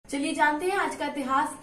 चलिए जानते हैं आज का इतिहास।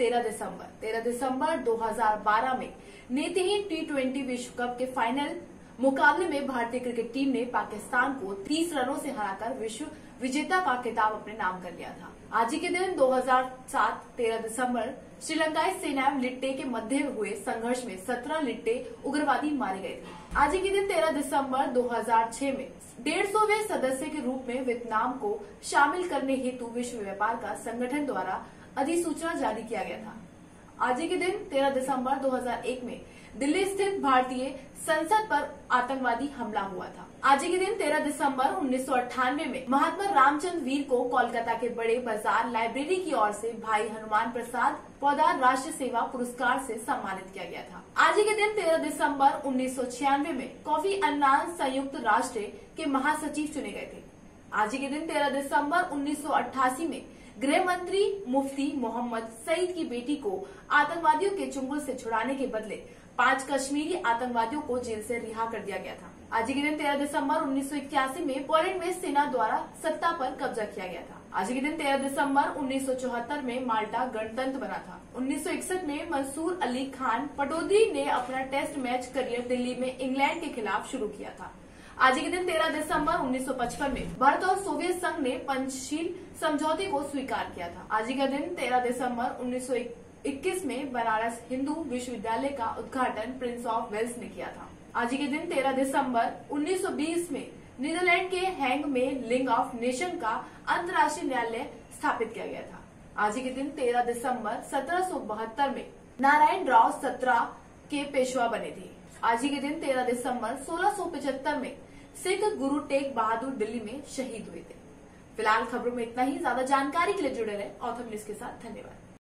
13 दिसंबर 2012 में नेत्रहीन T20 विश्व कप के फाइनल मुकाबले में भारतीय क्रिकेट टीम ने पाकिस्तान को 30 रनों से हराकर विश्व विजेता का खिताब अपने नाम कर लिया था। आज ही के दिन 2007 13 दिसंबर श्रीलंकाई सेना लिट्टे के मध्य हुए संघर्ष में 17 लिट्टे उग्रवादी मारे गए थे। आज ही के दिन 13 दिसंबर 2006 में 150वें सदस्य के रूप में वियतनाम को शामिल करने हेतु विश्व व्यापार का संगठन द्वारा अधिसूचना जारी किया गया था। आज ही के दिन 13 दिसंबर 2001 में दिल्ली स्थित भारतीय संसद पर आतंकवादी हमला हुआ था। आज ही के दिन 13 दिसंबर 1998 में महात्मा रामचंद्र वीर को कोलकाता के बड़े बाजार लाइब्रेरी की ओर से भाई हनुमान प्रसाद पौदार राष्ट्रीय सेवा पुरस्कार से सम्मानित किया गया था। आज ही के दिन 13 दिसंबर 1996 में कोफी अन्नान संयुक्त राष्ट्र के महासचिव चुने गए थे। आज ही के दिन 13 दिसंबर 1988 में गृह मंत्री मुफ्ती मोहम्मद सईद की बेटी को आतंकवादियों के चुंगल से छुड़ाने के बदले 5 कश्मीरी आतंकवादियों को जेल से रिहा कर दिया गया था। आज के दिन 13 दिसंबर 1981 में पोलैंड में सेना द्वारा सत्ता पर कब्जा किया गया था। आज के दिन 13 दिसंबर 1974 में माल्टा गणतंत्र बना था। 1961 में मंसूर अली खान पटौदी ने अपना टेस्ट मैच करियर दिल्ली में इंग्लैंड के खिलाफ शुरू किया था। आज के दिन 13 दिसंबर 1955 में भारत और सोवियत संघ ने पंचशील समझौते को स्वीकार किया था। आज का दिन 13 दिसंबर 1921 में बनारस हिंदू विश्वविद्यालय का उद्घाटन प्रिंस ऑफ वेल्स ने किया था। आज के दिन 13 दिसंबर 1920 में नीदरलैंड के हैंग में लीग ऑफ नेशन का अंतर्राष्ट्रीय न्यायालय स्थापित किया गया था। आज के दिन 13 दिसंबर 1772 में नारायण राव सत्रा के पेशवा बने थे। आज के दिन 13 दिसंबर 1675 में सिख गुरु टेक बहादुर दिल्ली में शहीद हुए थे। फिलहाल खबरों में इतना ही। ज्यादा जानकारी के लिए जुड़े रहे ऑथर न्यूज के साथ। धन्यवाद।